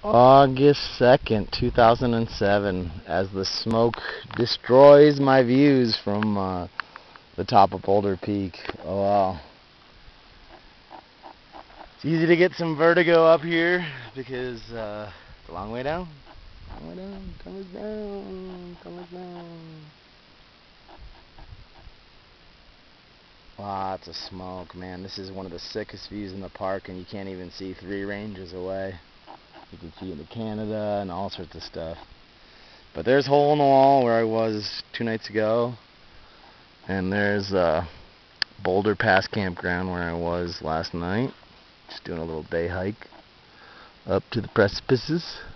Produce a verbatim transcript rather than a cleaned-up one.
August second, two thousand seven, as the smoke destroys my views from uh, the top of Boulder Peak. Oh wow. It's easy to get some vertigo up here because uh, it's a long way down. Long way down, tunnels down, tunnels down. Lots of smoke, man. This is one of the sickest views in the park, and you can't even see three ranges away. You can see into Canada and all sorts of stuff. But there's Hole in the Wall where I was two nights ago, and there's uh, Boulder Pass Campground where I was last night. Just doing a little day hike up to the precipices.